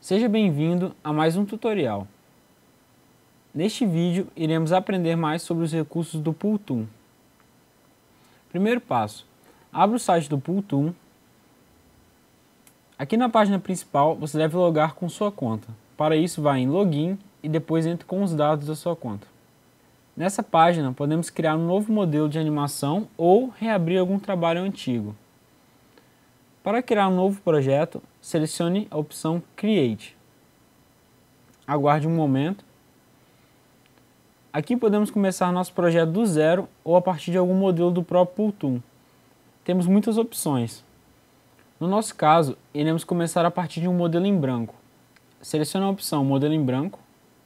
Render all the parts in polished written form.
Seja bem-vindo a mais um tutorial. Neste vídeo, iremos aprender mais sobre os recursos do Pultoon. Primeiro passo, abra o site do Pultoon. Aqui na página principal, você deve logar com sua conta. Para isso, vá em Login e depois entre com os dados da sua conta. Nessa página, podemos criar um novo modelo de animação ou reabrir algum trabalho antigo. Para criar um novo projeto, selecione a opção Create. Aguarde um momento. Aqui podemos começar nosso projeto do zero ou a partir de algum modelo do próprio Pultoon. Temos muitas opções. No nosso caso, iremos começar a partir de um modelo em branco. Selecione a opção Modelo em Branco.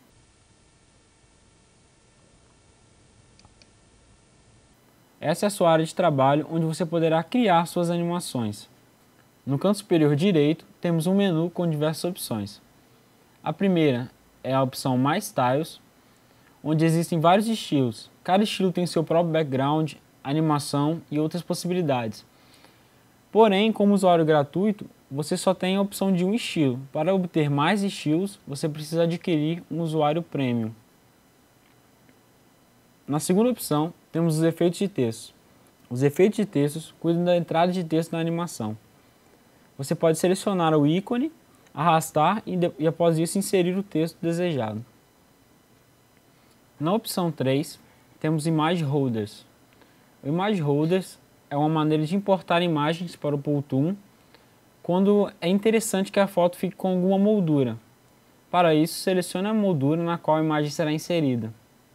Essa é a sua área de trabalho, onde você poderá criar suas animações. No canto superior direito, temos um menu com diversas opções. A primeira é a opção Mais Styles, onde existem vários estilos. Cada estilo tem seu próprio background, animação e outras possibilidades. Porém, como usuário gratuito, você só tem a opção de um estilo. Para obter mais estilos, você precisa adquirir um usuário premium. Na segunda opção, temos os efeitos de texto. Os efeitos de textos cuidam da entrada de texto na animação. Você pode selecionar o ícone, arrastar e após isso inserir o texto desejado. Na opção 3, temos Image Holders. O Image Holders é uma maneira de importar imagens para o Pultoon quando é interessante que a foto fique com alguma moldura. Para isso, selecione a moldura na qual a imagem será inserida.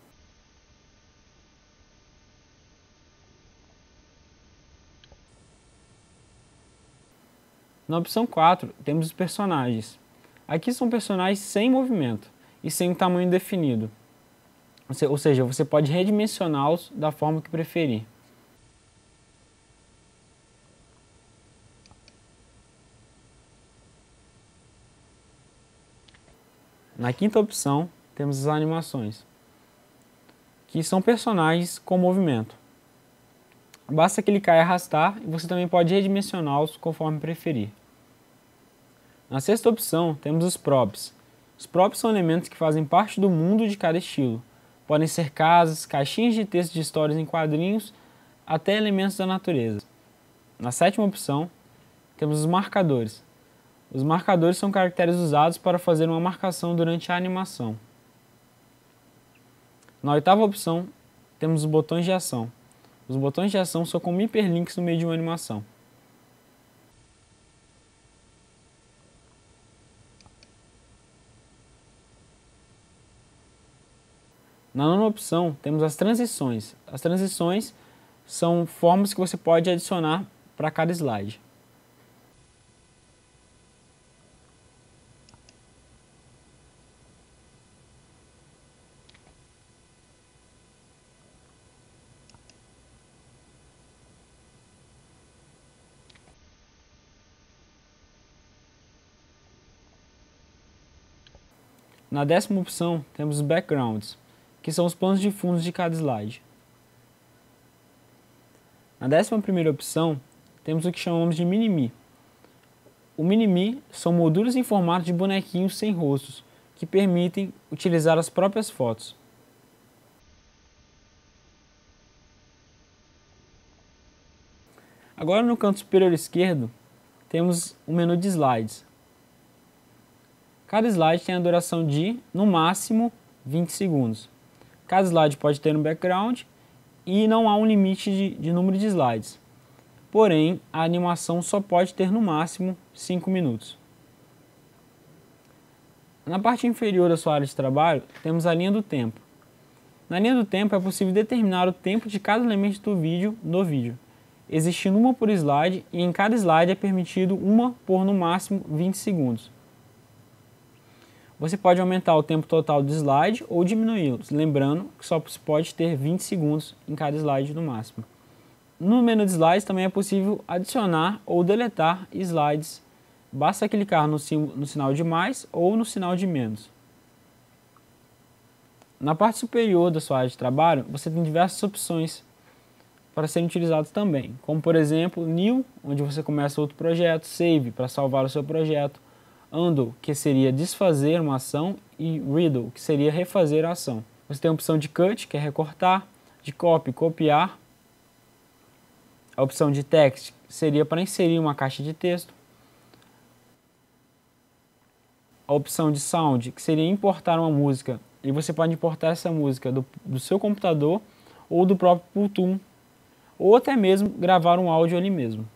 Na opção 4, temos os personagens. Aqui são personagens sem movimento e sem um tamanho definido. Ou seja, você pode redimensioná-los da forma que preferir. Na quinta opção, temos as animações, que são personagens com movimento. Basta clicar e arrastar e você também pode redimensioná-los conforme preferir. Na sexta opção, temos os props. Os props são elementos que fazem parte do mundo de cada estilo. Podem ser casas, caixinhas de texto de histórias em quadrinhos, até elementos da natureza. Na sétima opção, temos os marcadores. Os marcadores são caracteres usados para fazer uma marcação durante a animação. Na oitava opção, temos os botões de ação. Os botões de ação são como hiperlinks no meio de uma animação. Na nona opção, temos as transições. As transições são formas que você pode adicionar para cada slide. Na décima opção, temos os backgrounds, que são os planos de fundo de cada slide. Na 11ª opção, temos o que chamamos de Mini-Me. O Mini-Me são molduras em formato de bonequinhos sem rostos, que permitem utilizar as próprias fotos. Agora no canto superior esquerdo, temos o menu de slides. Cada slide tem a duração de, no máximo, 20 segundos. Cada slide pode ter um background e não há um limite de número de slides. Porém, a animação só pode ter no máximo 5 minutos. Na parte inferior da sua área de trabalho, temos a linha do tempo. Na linha do tempo é possível determinar o tempo de cada elemento do vídeo no vídeo, existindo uma por slide e em cada slide é permitido uma por no máximo 20 segundos. Você pode aumentar o tempo total do slide ou diminuí-los, lembrando que só se pode ter 20 segundos em cada slide no máximo. No menu de slides também é possível adicionar ou deletar slides. Basta clicar no sinal de mais ou no sinal de menos. Na parte superior da sua área de trabalho, você tem diversas opções para serem utilizados também, como por exemplo, New, onde você começa outro projeto, Save, para salvar o seu projeto, undo, que seria desfazer uma ação, e redo, que seria refazer a ação. Você tem a opção de cut, que é recortar, de copy, copiar. A opção de text seria para inserir uma caixa de texto. A opção de sound, que seria importar uma música, e você pode importar essa música do seu computador ou do próprio Pultum, ou até mesmo gravar um áudio ali mesmo.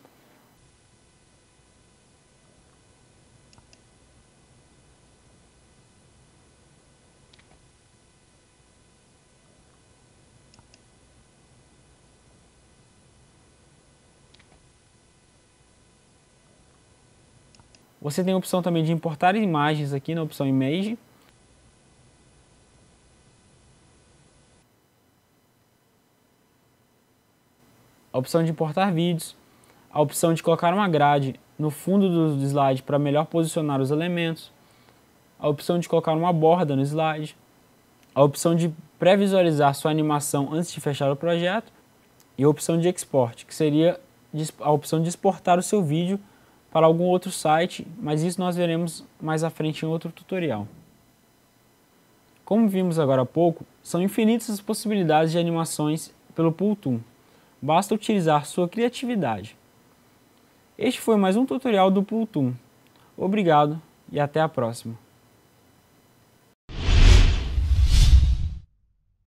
Você tem a opção também de importar imagens aqui na opção Image. A opção de importar vídeos. A opção de colocar uma grade no fundo do slide para melhor posicionar os elementos. A opção de colocar uma borda no slide. A opção de pré-visualizar sua animação antes de fechar o projeto. E a opção de export, que seria a opção de exportar o seu vídeo para algum outro site, mas isso nós veremos mais à frente em outro tutorial. Como vimos agora há pouco, são infinitas as possibilidades de animações pelo Pultum. Basta utilizar sua criatividade. Este foi mais um tutorial do Pultum. Obrigado e até a próxima.